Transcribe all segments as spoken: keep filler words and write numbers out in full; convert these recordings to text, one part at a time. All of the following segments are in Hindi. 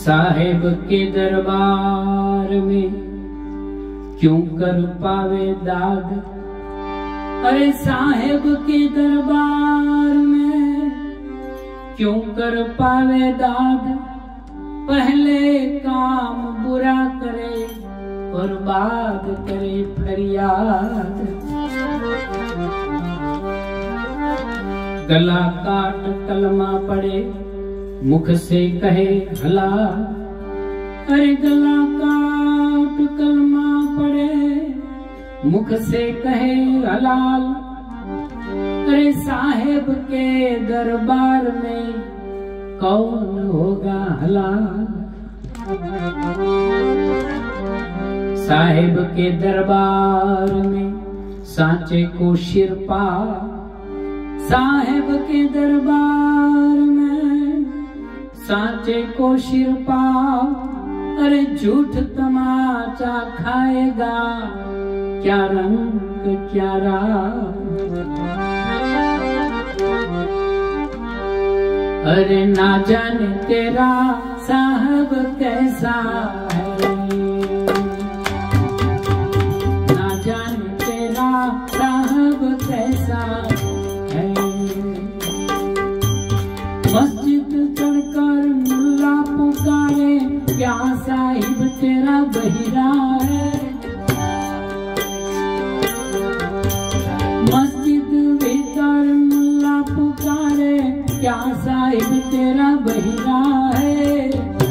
साहेब के दरबार में क्यों कर पावे दाद। अरे साहेब के दरबार में क्यों कर पावे दाद। पहले काम बुरा करे और बाद करे फरियाद। गला काट कलमा पड़े मुख से कहे हला। अरे गला काट कलमा पड़े मुख से कहे हलाल। अरे साहेब के दरबार में कौन होगा हलाल। साहेब के दरबार में सांचे को शिरपा। साहेब के दरबार में सांचे को शिरपा। अरे झूठ तमाचा खाएगा क्या रंग क्या राग। अरे ना जाने तेरा साहब कैसा है। ना जाने तेरा साहब कैसा है। मस्जिद चढ़कर मुल्ला पुकारे क्या साहिब तेरा बहिरा है। मस्जिद भीतर मुल्ला पुकारे क्या साहिब तेरा बहिरा है।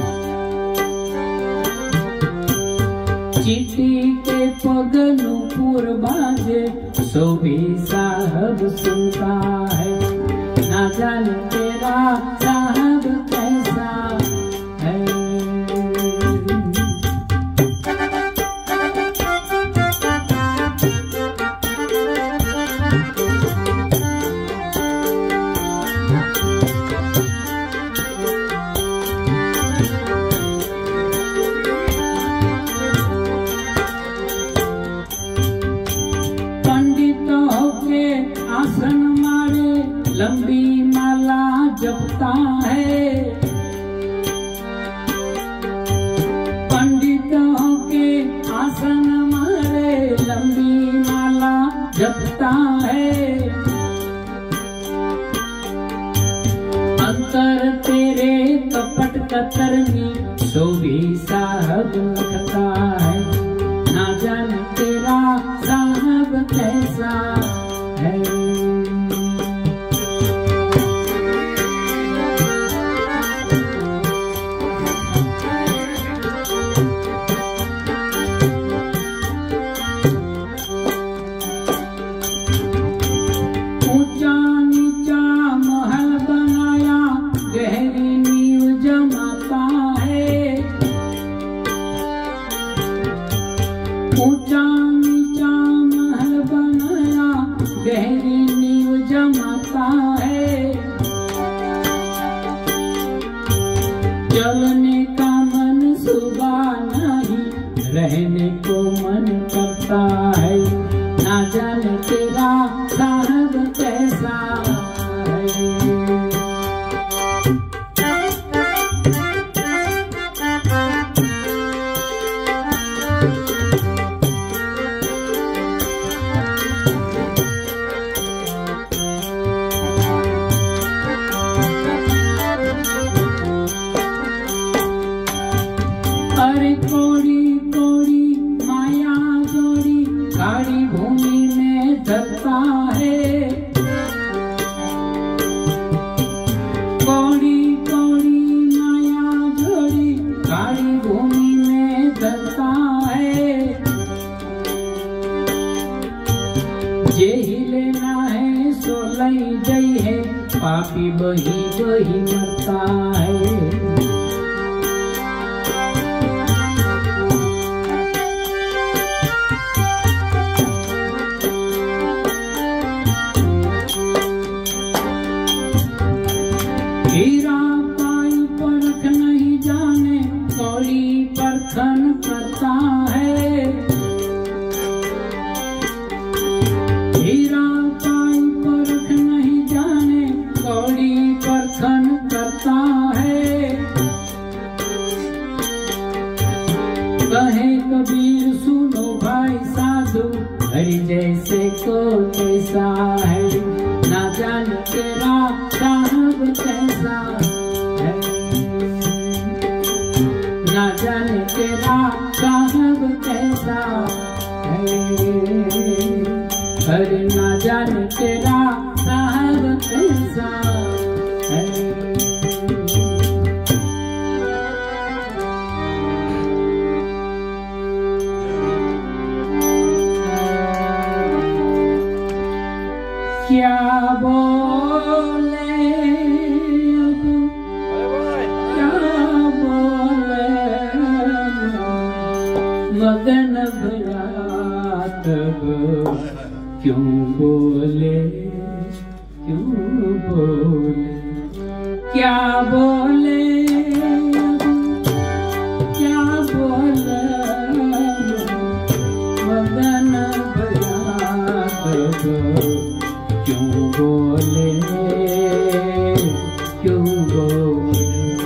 चीटी के पगलू पुर बाजे सो भी साहब सुनता है। ना जाने तेरा साहब कैसा है। आसन मारे लंबी माला जपता है। पंडित होके आसन मारे लंबी माला जपता है। अंतर तेरे कपट कतरनी सो भी साहब लगता है। ना जाने तेरा साहब कैसा है। ऊंचा नीचा महल बनाया गहरी नींव जमाता है। ऊंचा नीचा महल बनाया गहरी नींव जमाता है। चलने का मन सुबह नहीं रहने को मन करता है। ना जाने तेरा साहब कैसा है। अरे कोड़ी कोड़ी माया जोड़ी गाड़ी भूमि में धरता है। कोड़ी कोड़ी माया जोड़ी गाड़ी भूमि में धरता है। जे ही लेना है सो लई जई है पापी बही बही मरता है। हीरा पाई परख नहीं जाने कौड़ी परखन करता है। हीरा पाई परख नहीं जाने कौड़ी परखन करता है। कबीर सुनो भाई साधु, हरि जैसे को कैसा है, ना जाने तेरा साहब कैसा है, ना जाने तेरा साहब कैसा है, अरे ना जाने तेरा साहब कैसा है। क्या बोले क्या बोले मगन भरा तब क्यों बोले क्यों बोले क्या बोले क्या बोले मगन भरा तब क्यों बोले क्यों बोले।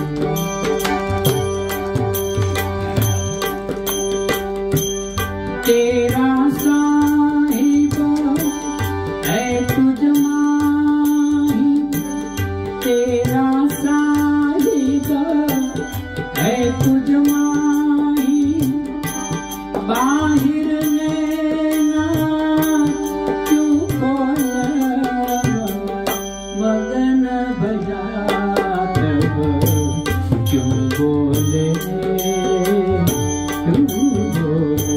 तेरा साहिब है तुझ माही, तेरा साहिब है तुझ माही, बाहिर नैना क्यों बोले मगन भजा तब क्यों बोले क्यों बोले।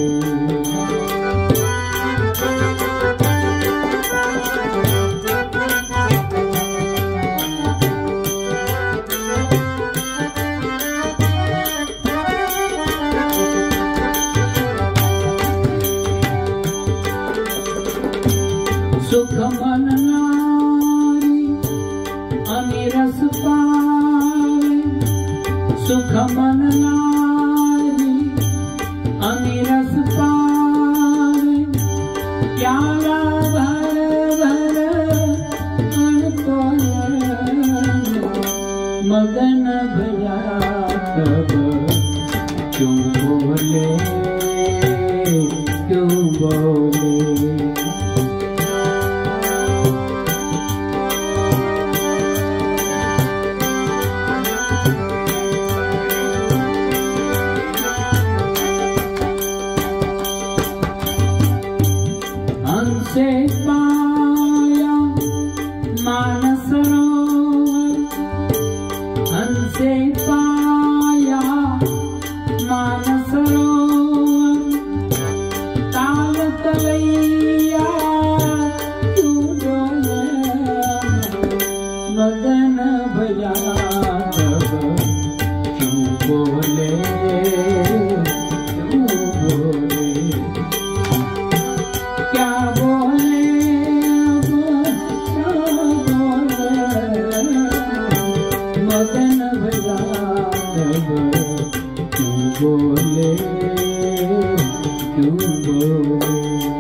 सुख मन नारी अमीरस पावे, सुख मन नारी अमीरस पावे, प्याला भर भर अनकोल मगन भया तब क्यों बोले क्यों बोले। हमसे पाया मानस सरोवर, हमसे पाया मानस सरोवर, ताल तलैया क्यों डोले मगन भया तब क्यों बोले क्यों बोले। क्या बोले मगन भजा तब क्यों बोले क्यों बोले।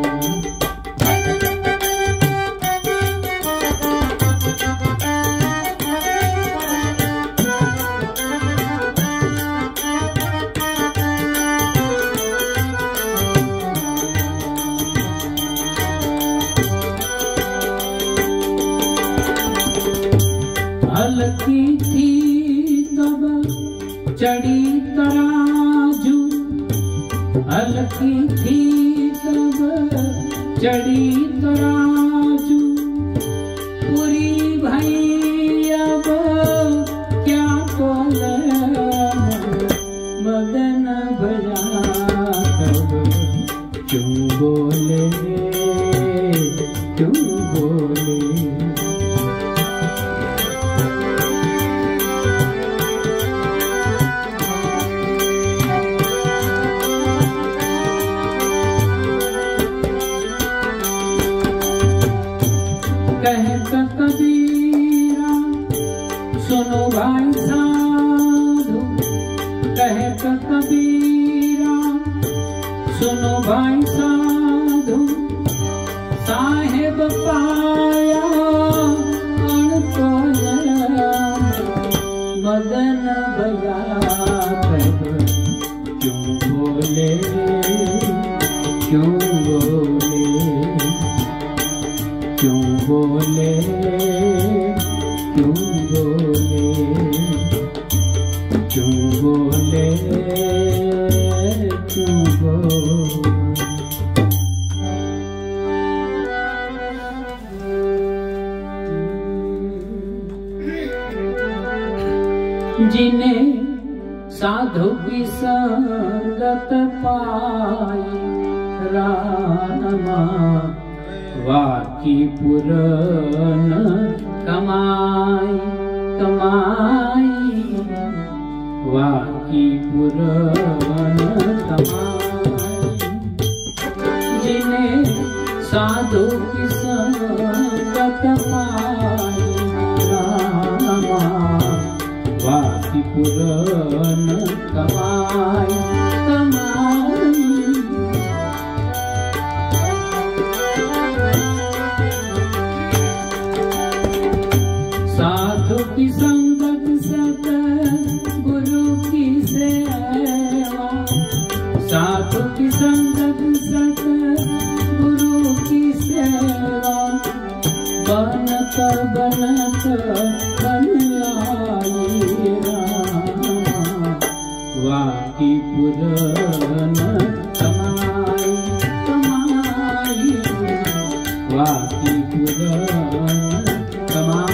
हल्की थी तब चढ़ी तराजू, हल्की थी तब चढ़ी तराजू, पूरी भई अब क्या बोले मगन भया तब क्यों बोले क्यों बोले। कहत कबीरा सुनो भाई साधु, कहत कबीरा सुनो भाई साधु, साहेब पाया अनकोल मगन भया तब क्यों बोले बोले क्यों बोले। जिन्हें साधु की संगत पाई रामा वाकी पुरन कमाई कमाई वाकी पुरन कमाई। जिन्हें साधु की संगत पाई रामा वाकी पुरन कमाई कमाई। साधु की संगत सत गुरु की सेवा, साधु की संगत सत गुरु की सेवा, बनत बनत बन लाई रामा वाकी पुरन कमाई कमाई वाकी पुरन कमाई।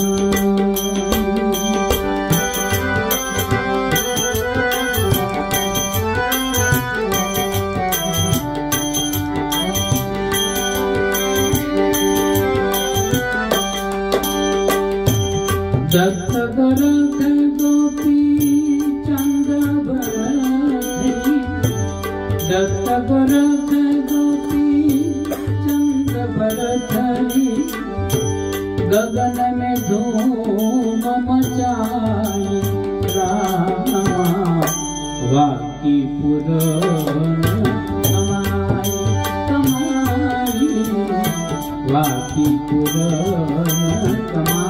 दत्त गोरख गोपी चंद भरथी, दत्त गोरख गोपी चंद भरथी, गगन में धूम मचाई रामा वाकी पुरन कमाई कमाई वाकी पुरन कमाई।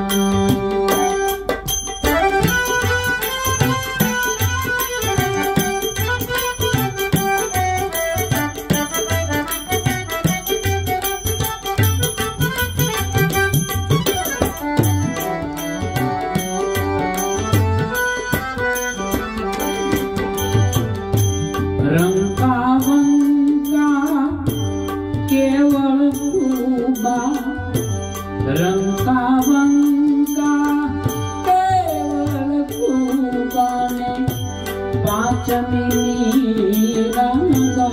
रंका वंका केवल खूबा, रंका वंका केवल खूबा ने पाँच मिली रंगा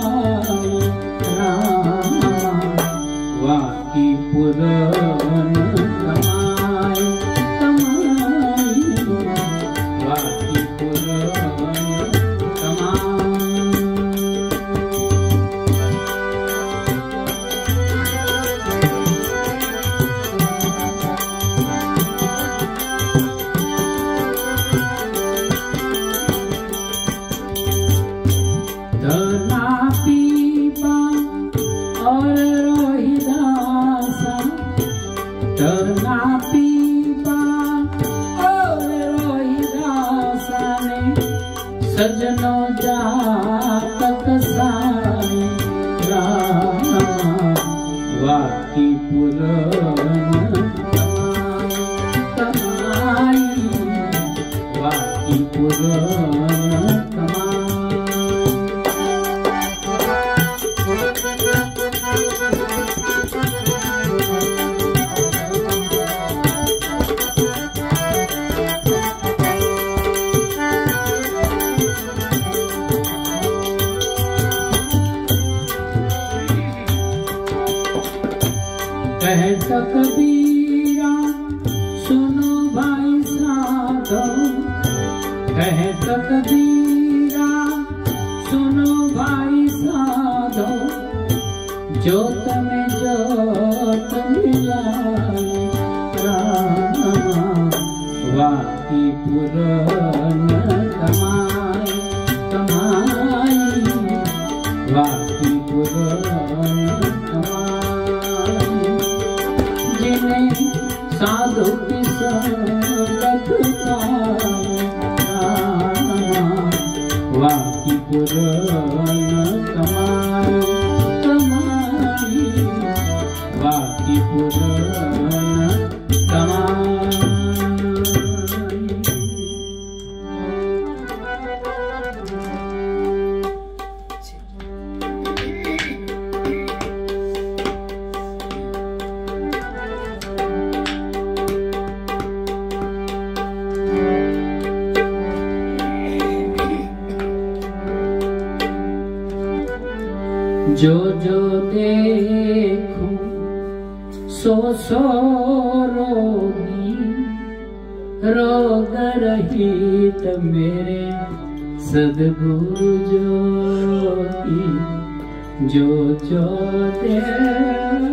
रामा वाकी पुरन कमाई कमाई वाकी पुरन कमाई। धना पीपा और रोहिदासा, धना पीपा और रोहिदासा ने सजनो जातक साई रामा वाकी पुरन कमाई कमाई वाकी पुरन कमाई। कहत कबीरा सुनो भाई साधो, कहत कबीरा सुनो भाई साधो, जोत में जोत मिलाई रामा वाकी पुरन कमाई कमाई वाकी पुरन कमाई। जिन्हें साधु की संगत पाई रामा वाकी पुरन कमाई कमाई वाकी पुरन कमाई। जो जो देखूं सो सो रोगी, रोग रहित मेरे सद्गुरु ज्योति। जो जो देखूं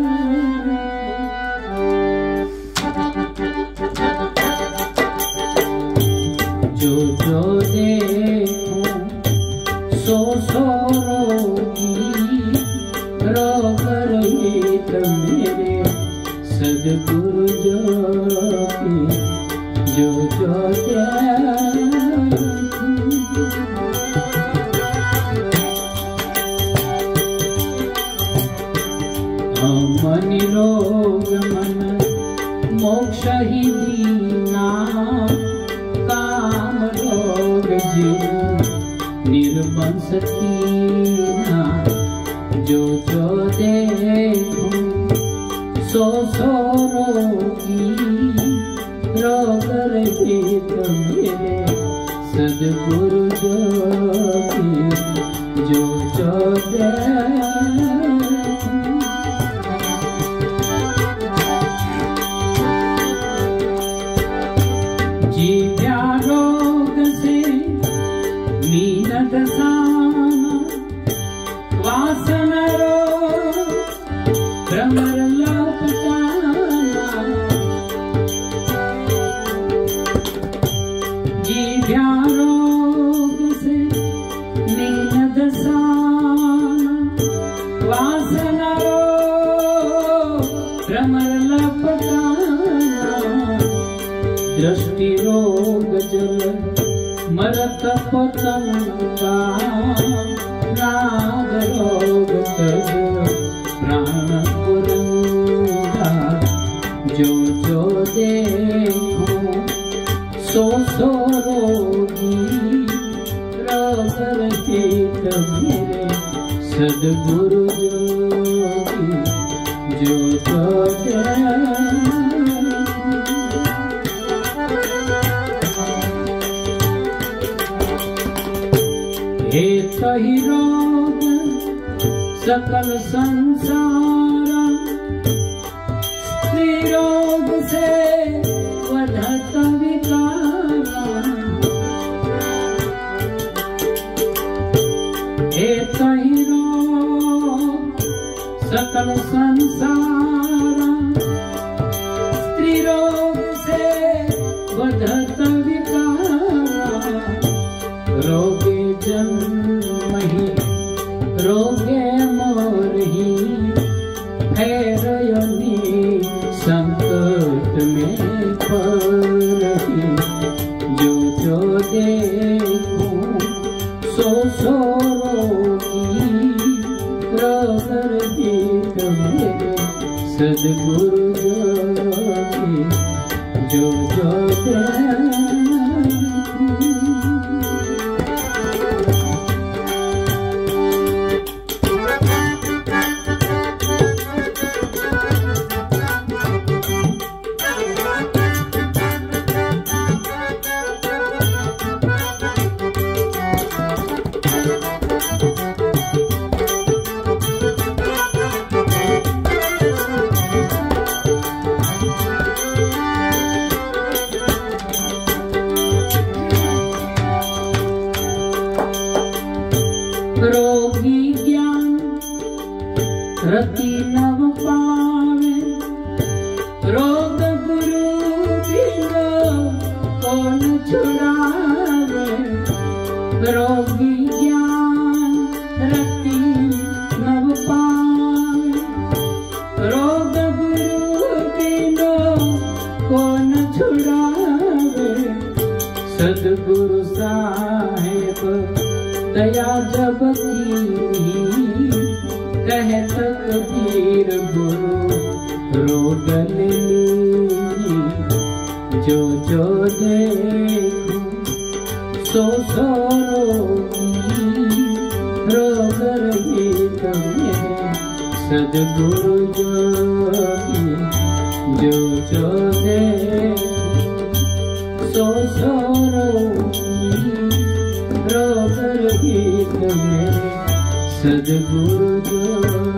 जो जो देखूं सो सो रोगी, रोग रहित मेरे सद्गुरु ज्योति। जो जो हम निरोग मन मोक्ष ही दीना, काम रोग जिन निर्बंस कीना। जो जो देखूं सो सो रोगी, रोग रहित मेरे सद्गुरु ज्योति। जो जो देखूं जीव्या रोग से मीनत साना, वासना रोग भ्रमर लपटाना। जीव्या रोग से मीनत साना, वासना रोग भ्रमर लपटाना। दृष्टि रोग जल मरत पतंगा, राग रोग तज प्राण पुरंगा। जो जो देखूं सो सो रोगी, रोग रहित मेरे सद्गुरु ज्योति। जो जो देखूं एक ही रोग सकल संसारा, स्त्री रोग से वधत विकारा। एक ही रोग सकल संसारा, स्त्री रोग से वधत विकारा। रोगे जन्म ही रोगे मोरही, हैरयनी संकट में पड़ही। जो जो देखूं सो सो रोगी, रोग रहित मेरे सद्गुरु ज्योति। जो जो देखूं रोगी ज्ञान रति नव पावे, रोग गुरु बिना कौन छुड़ावे। रोगी ज्ञान रति नव पावे, रोग गुरु बिना कौन छुड़ावे। सद्गुरु साहेब दया जब की, कहत कबीर गुरु रोग ली। जो जो देखूं सो सो रोगी, रोग रहित मेरे सद्गुरु ज्योति। जो जो देखूं सो सो रोगी, रोग रहित मेरे सद्गुरु जो